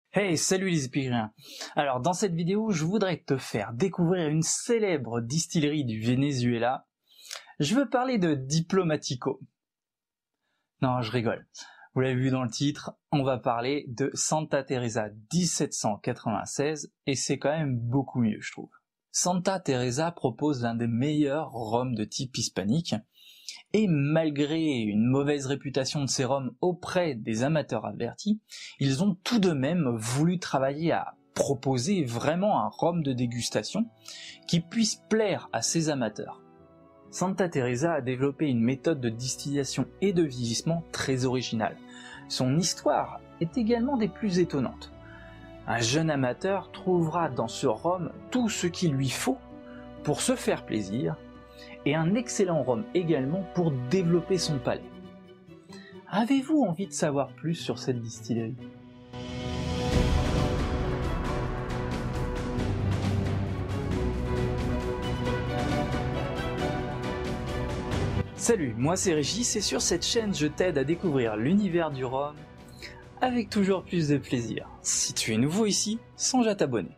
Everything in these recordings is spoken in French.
Hey, salut les épicuriens. Alors dans cette vidéo, je voudrais te faire découvrir une célèbre distillerie du Venezuela. Je veux parler de Diplomatico. Non, je rigole. Vous l'avez vu dans le titre, on va parler de Santa Teresa 1796 et c'est quand même beaucoup mieux, je trouve. Santa Teresa propose l'un des meilleurs rhums de type hispanique et malgré une mauvaise réputation de ces rhums auprès des amateurs avertis, ils ont tout de même voulu travailler à proposer vraiment un rhum de dégustation qui puisse plaire à ces amateurs. Santa Teresa a développé une méthode de distillation et de vieillissement très originale. Son histoire est également des plus étonnantes. Un jeune amateur trouvera dans ce rhum tout ce qu'il lui faut pour se faire plaisir, et un excellent rhum également pour développer son palais. Avez-vous envie de savoir plus sur cette distillerie ? Salut, moi c'est Régis et sur cette chaîne je t'aide à découvrir l'univers du rhum avec toujours plus de plaisir. Si tu es nouveau ici, songe à t'abonner.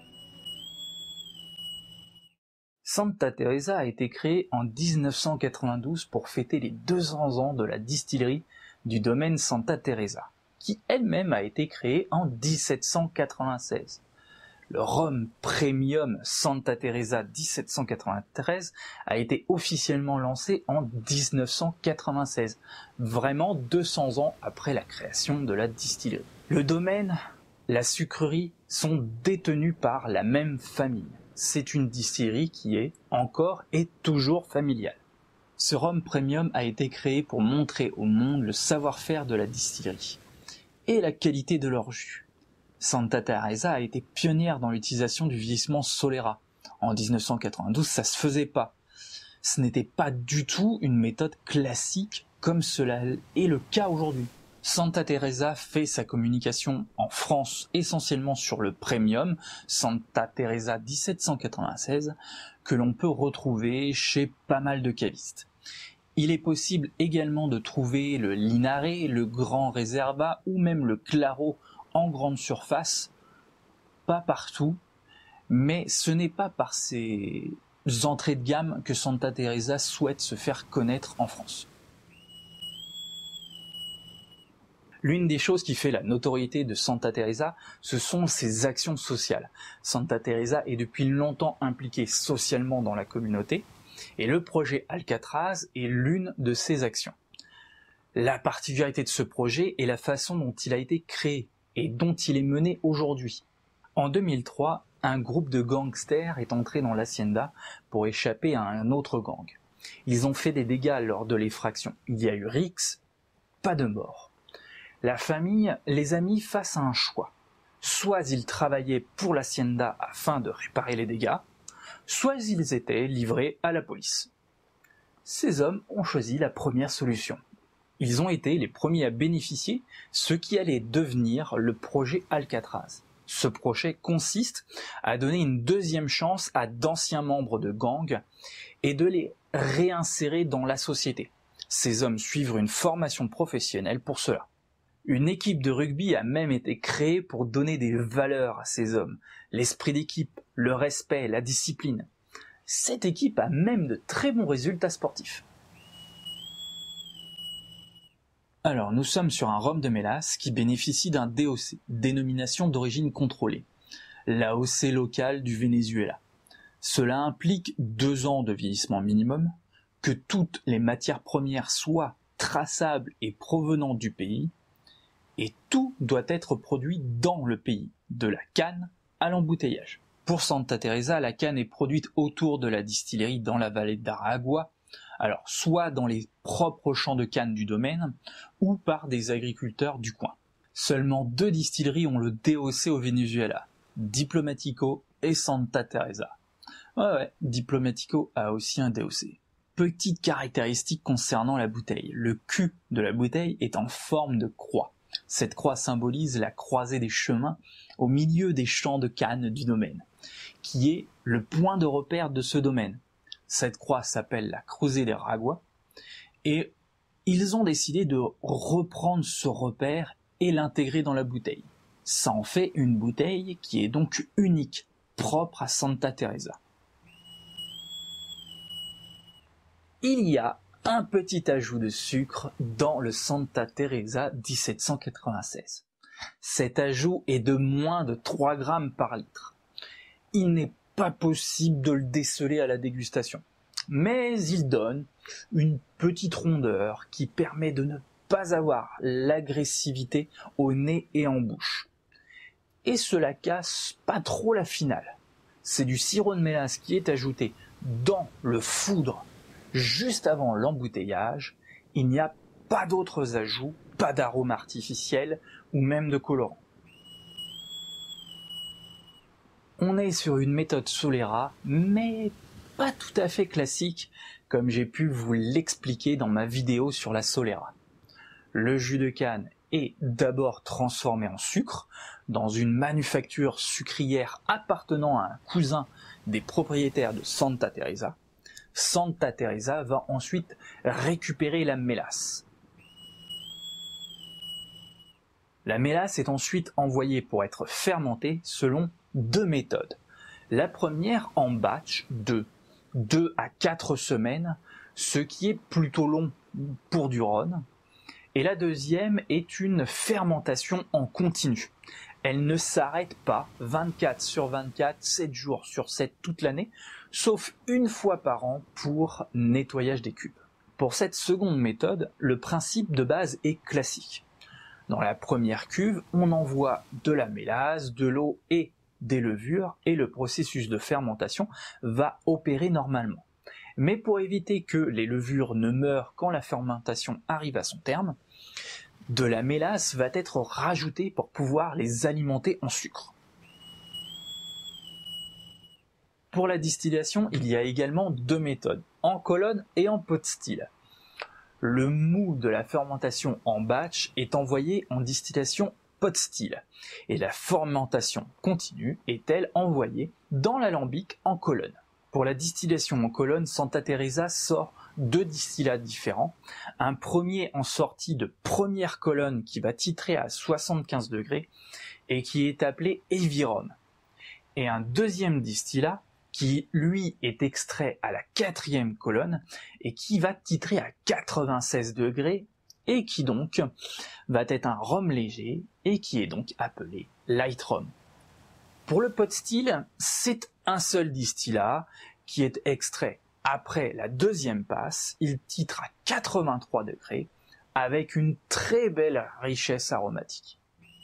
Santa Teresa a été créée en 1992 pour fêter les 200 ans de la distillerie du domaine Santa Teresa, qui elle-même a été créée en 1796. Le rhum premium Santa Teresa 1793 a été officiellement lancé en 1996, vraiment 200 ans après la création de la distillerie. Le domaine, la sucrerie sont détenus par la même famille. C'est une distillerie qui est encore et toujours familiale. Ce rhum premium a été créé pour montrer au monde le savoir-faire de la distillerie et la qualité de leur jus. Santa Teresa a été pionnière dans l'utilisation du vieillissement Solera. En 1992, ça se faisait pas. Ce n'était pas du tout une méthode classique comme cela est le cas aujourd'hui. Santa Teresa fait sa communication en France essentiellement sur le premium Santa Teresa 1796 que l'on peut retrouver chez pas mal de cavistes. Il est possible également de trouver le Linare, le Grand Reserva ou même le Claro en grande surface, pas partout, mais ce n'est pas par ces entrées de gamme que Santa Teresa souhaite se faire connaître en France. L'une des choses qui fait la notoriété de Santa Teresa, ce sont ses actions sociales. Santa Teresa est depuis longtemps impliquée socialement dans la communauté, et le projet Alcatraz est l'une de ces actions. La particularité de ce projet est la façon dont il a été créé et dont il est mené aujourd'hui. En 2003, un groupe de gangsters est entré dans l'hacienda pour échapper à un autre gang. Ils ont fait des dégâts lors de l'effraction. Il y a eu rixes, pas de mort. La famille les a mis face à un choix. Soit ils travaillaient pour l'hacienda afin de réparer les dégâts, soit ils étaient livrés à la police. Ces hommes ont choisi la première solution. Ils ont été les premiers à bénéficier, ce qui allait devenir le projet Alcatraz. Ce projet consiste à donner une deuxième chance à d'anciens membres de gangs et de les réinsérer dans la société. Ces hommes suivent une formation professionnelle pour cela. Une équipe de rugby a même été créée pour donner des valeurs à ces hommes, l'esprit d'équipe, le respect, la discipline. Cette équipe a même de très bons résultats sportifs. Alors, nous sommes sur un rhum de mélasse qui bénéficie d'un DOC, dénomination d'origine contrôlée, l'AOC locale du Venezuela. Cela implique 2 ans de vieillissement minimum, que toutes les matières premières soient traçables et provenant du pays, et tout doit être produit dans le pays, de la canne à l'embouteillage. Pour Santa Teresa, la canne est produite autour de la distillerie dans la vallée d'Aragua, alors soit dans les propres champs de canne du domaine, ou par des agriculteurs du coin. Seulement 2 distilleries ont le DOC au Venezuela, Diplomatico et Santa Teresa. Ouais, Diplomatico a aussi un DOC. Petite caractéristique concernant la bouteille, le cul de la bouteille est en forme de croix. Cette croix symbolise la croisée des chemins au milieu des champs de canne du domaine, qui est le point de repère de ce domaine. Cette croix s'appelle la Cruz de Aragua, et ils ont décidé de reprendre ce repère et l'intégrer dans la bouteille. Ça en fait une bouteille qui est donc unique, propre à Santa Teresa. Il y a un petit ajout de sucre dans le Santa Teresa 1796. Cet ajout est de moins de 3 grammes par litre. Il n'est pas possible de le déceler à la dégustation, mais il donne une petite rondeur qui permet de ne pas avoir l'agressivité au nez et en bouche. Et cela casse pas trop la finale. C'est du sirop de mélasse qui est ajouté dans le foudre juste avant l'embouteillage. Il n'y a pas d'autres ajouts, pas d'arômes artificiels ou même de colorants. On est sur une méthode Solera, mais pas tout à fait classique, comme j'ai pu vous l'expliquer dans ma vidéo sur la Solera. Le jus de canne est d'abord transformé en sucre dans une manufacture sucrière appartenant à un cousin des propriétaires de Santa Teresa. Santa Teresa va ensuite récupérer la mélasse. La mélasse est ensuite envoyée pour être fermentée selon 2 méthodes. La première en batch de 2 à 4 semaines, ce qui est plutôt long pour du rhum. Et la deuxième est une fermentation en continu. Elle ne s'arrête pas 24 sur 24, 7 jours sur 7 toute l'année, sauf une fois par an pour nettoyage des cuves. Pour cette seconde méthode, le principe de base est classique. Dans la première cuve, on envoie de la mélasse, de l'eau et des levures, et le processus de fermentation va opérer normalement. Mais pour éviter que les levures ne meurent quand la fermentation arrive à son terme, de la mélasse va être rajoutée pour pouvoir les alimenter en sucre. Pour la distillation, il y a également 2 méthodes, en colonne et en pot still. Le mou de la fermentation en batch est envoyé en distillation pot still, et la fermentation continue est elle envoyée dans l'alambic en colonne. Pour la distillation en colonne, Santa Teresa sort 2 distillats différents. Un premier en sortie de première colonne qui va titrer à 75 degrés et qui est appelé Heavy Rum. Et un deuxième distillat qui, lui, est extrait à la 4e colonne et qui va titrer à 96 degrés et qui donc va être un rhum léger et qui est donc appelé Light Rum. Pour le pot still, c'est un seul distillat qui est extrait après la 2e passe. Il titre à 83 degrés avec une très belle richesse aromatique.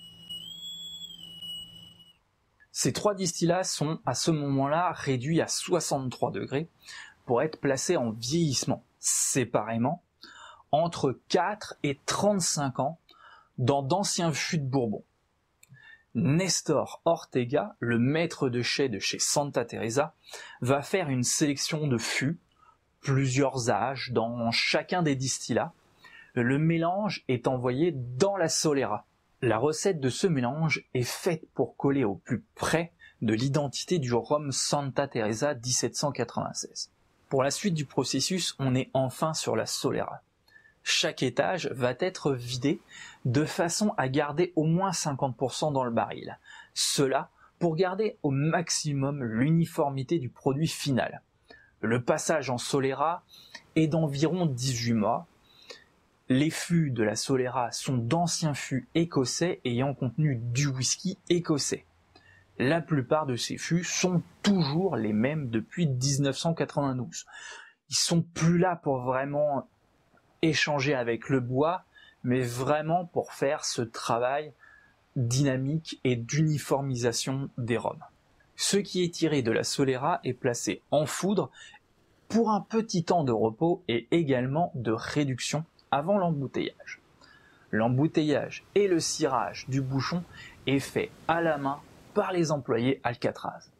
Ces 3 distillats sont à ce moment-là réduits à 63 degrés pour être placés en vieillissement séparément entre 4 et 35 ans dans d'anciens fûts de Bourbon. Nestor Ortega, le maître de chez Santa Teresa, va faire une sélection de fûts, plusieurs âges dans chacun des distillats. Le mélange est envoyé dans la Solera. La recette de ce mélange est faite pour coller au plus près de l'identité du rhum Santa Teresa 1796. Pour la suite du processus, on est enfin sur la Solera. Chaque étage va être vidé de façon à garder au moins 50% dans le baril. Cela pour garder au maximum l'uniformité du produit final. Le passage en Solera est d'environ 18 mois. Les fûts de la Solera sont d'anciens fûts écossais ayant contenu du whisky écossais. La plupart de ces fûts sont toujours les mêmes depuis 1992. Ils sont plus là pour vraiment échanger avec le bois, mais vraiment pour faire ce travail dynamique et d'uniformisation des rhums. Ce qui est tiré de la Solera est placé en foudre pour un petit temps de repos et également de réduction avant l'embouteillage. L'embouteillage et le cirage du bouchon est fait à la main par les employés Alcatraz.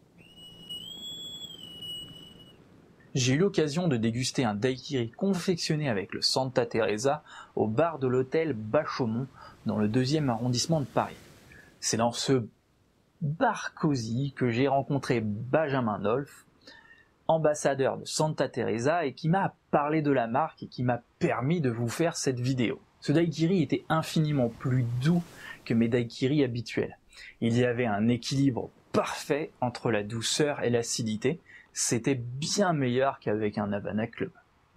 J'ai eu l'occasion de déguster un daiquiri confectionné avec le Santa Teresa au bar de l'hôtel Bachaumont dans le 2e arrondissement de Paris. C'est dans ce bar cosy que j'ai rencontré Benjamin Dolph, ambassadeur de Santa Teresa, et qui m'a parlé de la marque et qui m'a permis de vous faire cette vidéo. Ce daiquiri était infiniment plus doux que mes daiquiris habituels. Il y avait un équilibre parfait entre la douceur et l'acidité. C'était bien meilleur qu'avec un Havana Club.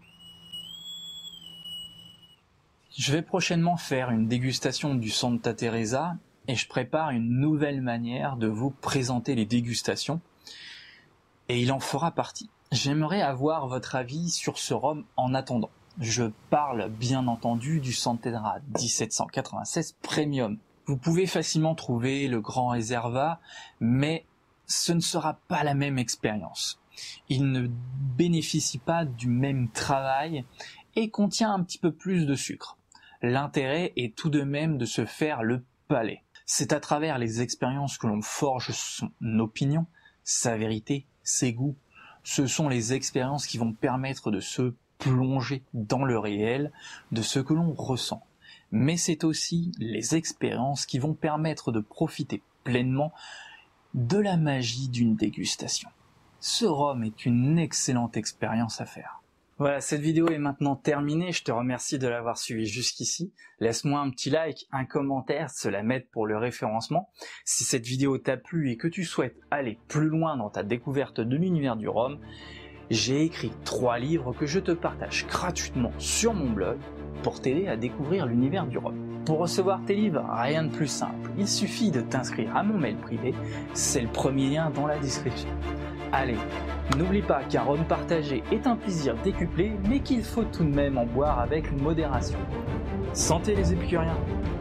Je vais prochainement faire une dégustation du Santa Teresa et je prépare une nouvelle manière de vous présenter les dégustations et il en fera partie. J'aimerais avoir votre avis sur ce rhum en attendant. Je parle bien entendu du Santerra 1796 Premium. Vous pouvez facilement trouver le Grand Reserva, mais ce ne sera pas la même expérience. Il ne bénéficie pas du même travail et contient un petit peu plus de sucre. L'intérêt est tout de même de se faire le palais. C'est à travers les expériences que l'on forge son opinion, sa vérité, ses goûts. Ce sont les expériences qui vont permettre de se plonger dans le réel de ce que l'on ressent. Mais c'est aussi les expériences qui vont permettre de profiter pleinement de la magie d'une dégustation. Ce rhum est une excellente expérience à faire. Voilà, cette vidéo est maintenant terminée, je te remercie de l'avoir suivi jusqu'ici. Laisse-moi un petit like, un commentaire, cela m'aide pour le référencement. Si cette vidéo t'a plu et que tu souhaites aller plus loin dans ta découverte de l'univers du rhum, j'ai écrit 3 livres que je te partage gratuitement sur mon blog pour t'aider à découvrir l'univers du rhum. Pour recevoir tes livres, rien de plus simple, il suffit de t'inscrire à mon mail privé, c'est le premier lien dans la description. Allez, n'oublie pas qu'un rhum partagé est un plaisir décuplé, mais qu'il faut tout de même en boire avec modération. Santé les épicuriens!